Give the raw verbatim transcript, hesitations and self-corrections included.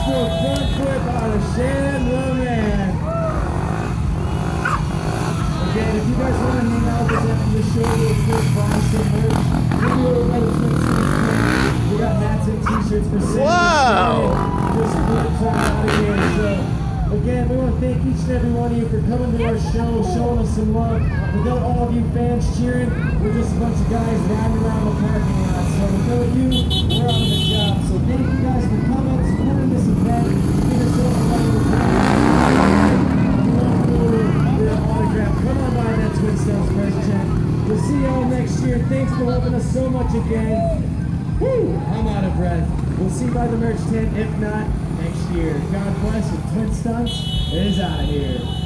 Backstroke front flip out of Shannon Roman. Again, if you guys want to hang out with us after the show, we'll quick buy some merch. Maybe we'll let us win some. We got hats and t-shirts for sale. Wow! Just flips on out of here. So, again, we want to thank each and every one of you for coming to our show, showing us some love. Without all of you fans cheering, we're just a bunch of guys riding around the parking lot. So without you, we're out of the job. So thank you guys for coming, supporting this event. Give us all a autograph. Come on by that Twin Stunts merch tent. We'll see y'all next year. Thanks for helping us so much again. Woo! I'm out of breath. We'll see you by the merch tent. If not, next year. God bless you. Twin Stunts is out of here.